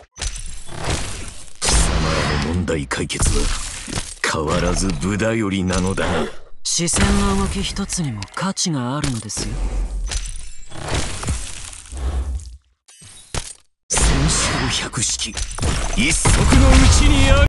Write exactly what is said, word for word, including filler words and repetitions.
貴様らの問題解決は変わらず無駄よりなのだな。 視線の動き一つにも価値があるのですよ。 千勝百式一足のうちにある。